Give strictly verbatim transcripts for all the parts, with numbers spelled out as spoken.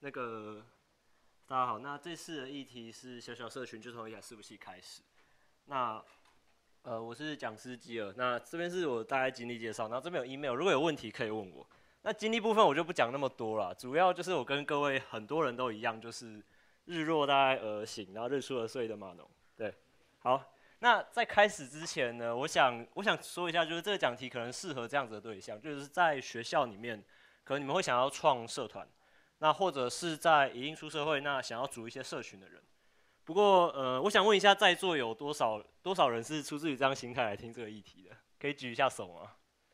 那个大家好，那这次的议题是小小社群，就从一台伺服器开始。那呃，我是讲师基尔，那这边是我大概经历介绍，然后这边有 email， 如果有问题可以问我。那经历部分我就不讲那么多了，主要就是我跟各位很多人都一样，就是日落大概而醒，然后日出而睡的码农。对，好。那在开始之前呢，我想我想说一下，就是这个讲题可能适合这样子的对象，就是在学校里面，可能你们会想要创社团，那或者是在已经出社会，那想要组一些社群的人。不过，呃，我想问一下，在座有多少多少人是出自于这样心态来听这个议题的？可以举一下手吗？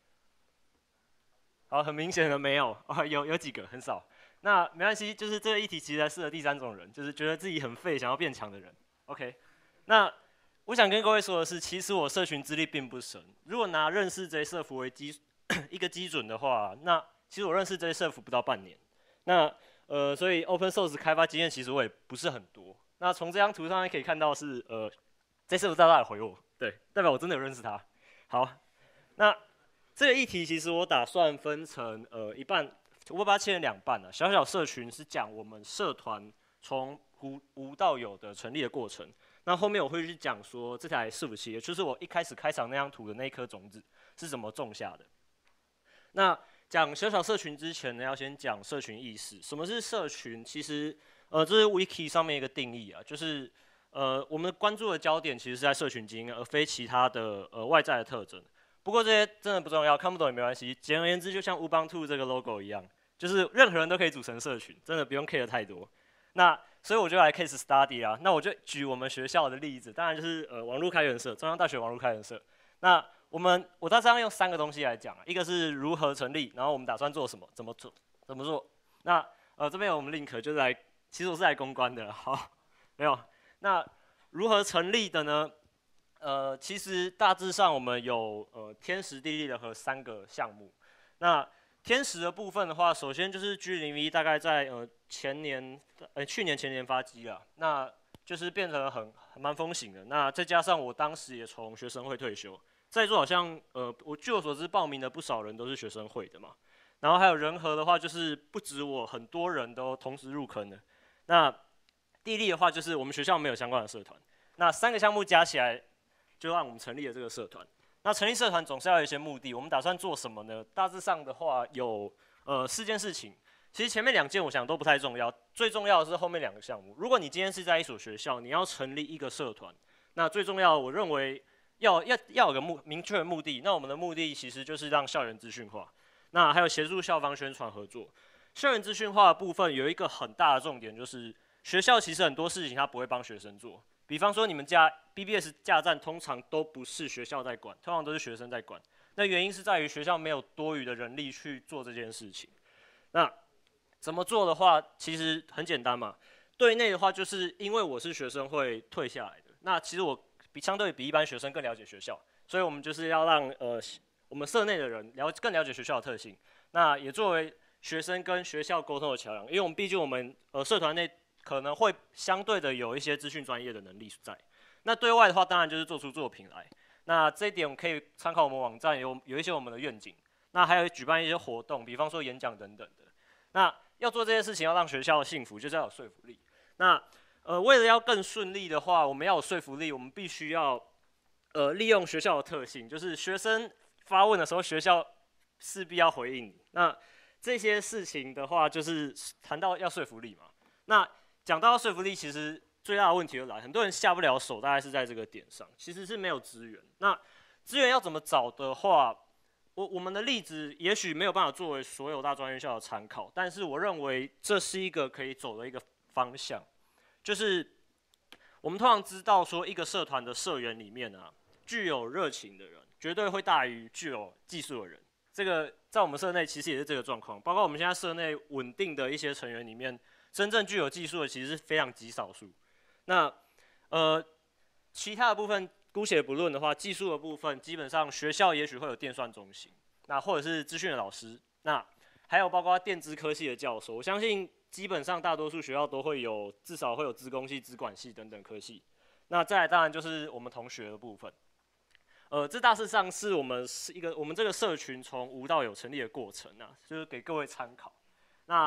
好，很明显的没有，哦，有有几个，很少。那没关系，就是这个议题其实还适合第三种人，就是觉得自己很废，想要变强的人。OK，那我想跟各位说的是，其实我社群资历并不深。如果拿认识这些社服为基一个基准的话，那其实我认识这些社服不到半年。那呃，所以 Open Source 开发经验其实我也不是很多。那从这张图上面可以看到是呃，这社服大大也回我，对，代表我真的有认识他。好，那这个议题其实我打算分成呃一半，我把它切成两半啊。小小社群是讲我们社团从无无到有的成立的过程。那后面我会去讲说这台伺服器，也就是我一开始开场那张图的那一颗种子是怎么种下的。那讲小小社群之前呢，要先讲社群意识。什么是社群？其实呃这是 Wiki 上面一个定义啊，就是呃我们关注的焦点其实是在社群经验，而非其他的呃外在的特征。不过这些真的不重要，看不懂也没关系。简而言之，就像 Ubuntu 这个 logo 一样，就是任何人都可以组成社群，真的不用 care 太多。那所以我就来 case study 啊，那我就举我们学校的例子，当然就是呃网络开源社，中央大学网络开源社。那我们我大致上用三个东西来讲啊，一个是如何成立，然后我们打算做什么，怎么做，怎么做。那呃这边有我们 link 就是来，其实我是来公关的，好，没有。那如何成立的呢？呃，其实大致上我们有呃天时地利人和三个项目。那天时的部分的话，首先就是 G 零 V 大概在呃前年，呃去年前年发机了，那就是变成很很蛮风行的。那再加上我当时也从学生会退休，在座好像呃我据我所知报名的不少人都是学生会的嘛。然后还有人和的话，就是不止我，很多人都同时入坑的。那地利的话，就是我们学校没有相关的社团。那三个项目加起来，就让我们成立了这个社团。那成立社团总是要有一些目的，我们打算做什么呢？大致上的话有呃四件事情，其实前面两件我想都不太重要，最重要的是后面两个项目。如果你今天是在一所学校，你要成立一个社团，那最重要的我认为要要要有个目明确的目的。那我们的目的其实就是让校园资讯化，那还有协助校方宣传合作。校园资讯化的部分有一个很大的重点，就是学校其实很多事情它不会帮学生做。比方说，你们家 B B S 架站通常都不是学校在管，通常都是学生在管。那原因是在于学校没有多余的人力去做这件事情。那怎么做的话，其实很简单嘛。对内的话，就是因为我是学生会退下来的，那其实我比相对比一般学生更了解学校，所以我们就是要让呃我们社内的人了更了解学校的特性。那也作为学生跟学校沟通的桥梁，因为我们毕竟我们呃社团内。可能会相对的有一些资讯专业的能力在。那对外的话，当然就是做出作品来。那这一点我们可以参考我们网站有有一些我们的愿景。那还有举办一些活动，比方说演讲等等的。那要做这些事情，要让学校幸福，就是要有说服力。那呃，为了要更顺利的话，我们要有说服力，我们必须要呃利用学校的特性，就是学生发问的时候，学校势必要回应你。那这些事情的话，就是谈到要说服力嘛。那讲到说服力，其实最大的问题就来，很多人下不了手，大概是在这个点上，其实是没有资源。那资源要怎么找的话，我我们的例子也许没有办法作为所有大专院校的参考，但是我认为这是一个可以走的一个方向，就是我们通常知道说，一个社团的社员里面啊，具有热情的人，绝对会大于具有技术的人。这个在我们社内其实也是这个状况，包括我们现在社内稳定的一些成员里面。真正具有技术的其实是非常极少数。那呃，其他的部分姑且不论的话，技术的部分基本上学校也许会有电算中心，那或者是资讯的老师，那还有包括电资科系的教授。我相信基本上大多数学校都会有，至少会有资工系、资管系等等科系。那再来当然就是我们同学的部分。呃，这大致上是我们一个我们这个社群从无到有成立的过程啊，就是给各位参考。那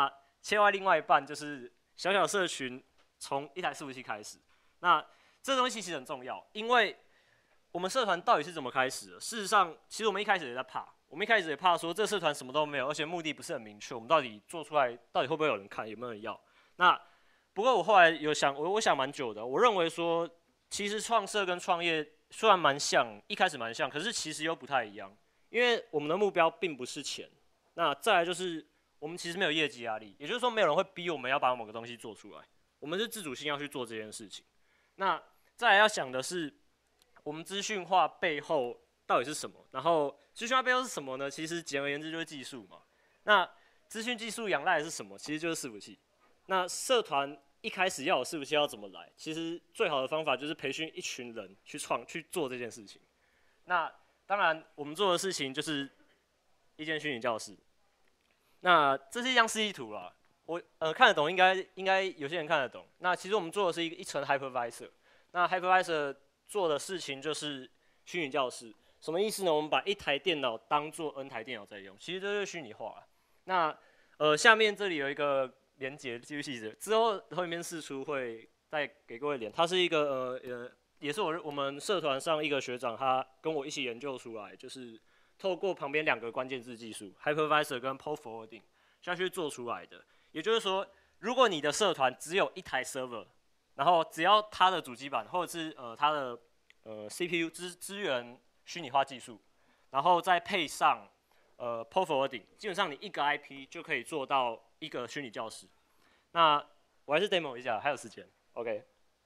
切外另外一半就是小小社群从一台伺服器开始。那这东西其实很重要，因为我们社团到底是怎么开始的？事实上，其实我们一开始也在怕，我们一开始也怕说这个社团什么都没有，而且目的不是很明确，我们到底做出来到底会不会有人看，有没有人要？那不过我后来有想，我我想蛮久的，我认为说，其实创社跟创业虽然蛮像，一开始蛮像，可是其实又不太一样，因为我们的目标并不是钱。那再来就是我们其实没有业绩压力，也就是说没有人会逼我们要把某个东西做出来，我们是自主性要去做这件事情。那再来要想的是，我们资讯化背后到底是什么？然后资讯化背后是什么呢？其实简而言之就是技术嘛。那资讯技术仰赖的是什么？其实就是伺服器。那社团一开始要有伺服器要怎么来？其实最好的方法就是培训一群人去创去做这件事情。那当然，我们做的事情就是一间虚拟教室。那这是一张示意图啦，我呃看得懂，应该应该有些人看得懂。那其实我们做的是一个一层 hypervisor。那 hypervisor 做的事情就是虚拟教室，什么意思呢？我们把一台电脑当做 N 台电脑在用，其实这就是虚拟化了。那呃下面这里有一个连结记录细则，之后后面释出会再给各位连。它是一个呃呃，也是我我们社团上一个学长，他跟我一起研究出来，就是透过旁边两个关键字技术 hypervisor 跟 port forwarding 下去做出来的。也就是说，如果你的社团只有一台 server， 然后只要它的主机板或者是呃它的呃 C P U 支支援虚拟化技术，然后再配上呃 port forwarding， 基本上你一个 I P 就可以做到一个虚拟教室。那我还是 demo 一下，还有时间 ，OK。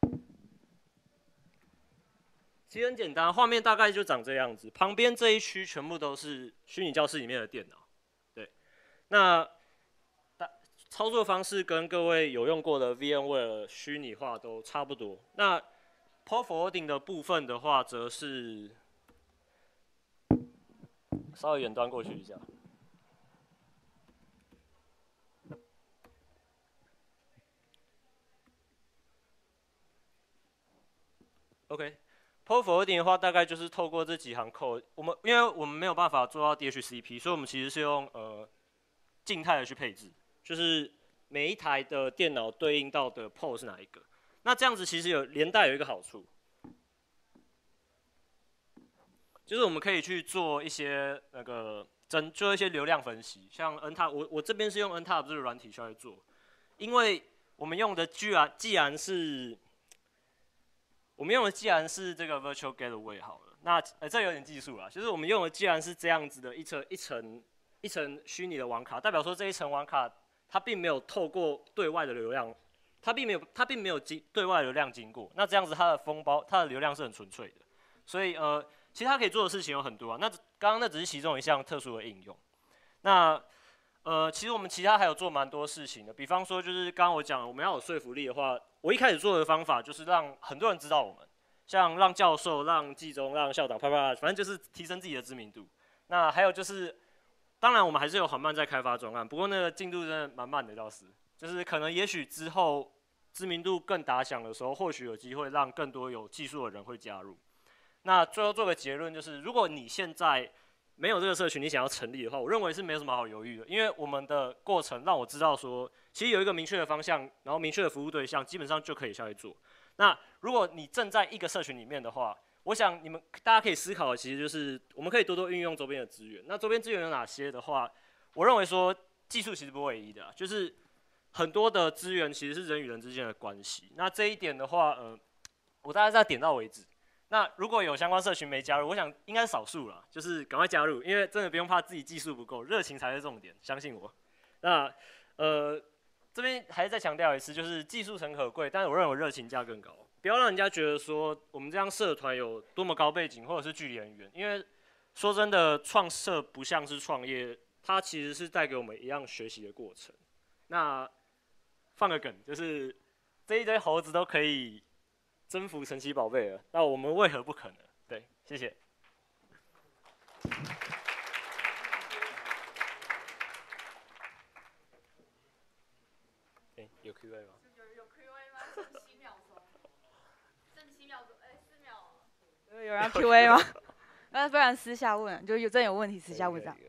其实很简单，画面大概就长这样子，旁边这一区全部都是虚拟教室里面的电脑。对，那操作方式跟各位有用过的 VMware 虚拟化都差不多。那 port forwarding 的部分的话，则是稍微远端过去一下。OK。Port forwarding 的话，大概就是透过这几行 code， 我们因为我们没有办法做到 D H C P， 所以我们其实是用呃静态的去配置，就是每一台的电脑对应到的 port 是哪一个。那这样子其实有连带有一个好处，就是我们可以去做一些那个真做一些流量分析，像 N T A P， 我我这边是用 N T A P 这个软体去来做，因为我们用的居然既然是我们用的既然是这个 virtual gateway 好了，那呃这有点技术啦，就是我们用的既然是这样子的一层一层一层虚拟的网卡，代表说这一层网卡它并没有透过对外的流量，它并没有它并没有经对外流量经过，那这样子它的封包它的流量是很纯粹的，所以呃其实它可以做的事情有很多啊，那刚刚那只是其中一项特殊的应用，那呃其实我们其他还有做蛮多事情的，比方说就是刚刚我讲我们要有说服力的话。我一开始做的方法就是让很多人知道我们，像让教授、让季中、让校长，啪啪，反正就是提升自己的知名度。那还有就是，当然我们还是有缓慢在开发专案，不过那个进度真的蛮慢的，倒是，就是可能也许之后知名度更打响的时候，或许有机会让更多有技术的人会加入。那最后做个结论就是，如果你现在没有这个社群，你想要成立的话，我认为是没有什么好犹豫的，因为我们的过程让我知道说，其实有一个明确的方向，然后明确的服务对象，基本上就可以下去做。那如果你正在一个社群里面的话，我想你们大家可以思考的，其实就是我们可以多多运用周边的资源。那周边资源有哪些的话，我认为说技术其实不唯一的、啊，就是很多的资源其实是人与人之间的关系。那这一点的话，呃，我大概在点到为止。那如果有相关社群没加入，我想应该是少数了，就是赶快加入，因为真的不用怕自己技术不够，热情才是重点，相信我。那呃，这边还是再强调一次，就是技术诚可贵，但是我认为热情价更高，不要让人家觉得说我们这样社团有多么高背景，或者是距离很远，因为说真的，创社不像是创业，它其实是带给我们一样学习的过程。那放个梗，就是这一堆猴子都可以征服神奇宝贝了，那我们为何不可能？对，谢谢。欸、有 Q A 吗？ 有有 Q A 吗？剩七秒钟，剩七秒钟，哎、欸，四秒。 有人要 Q A 吗？那不然私下问，就有真有问题私下问这样。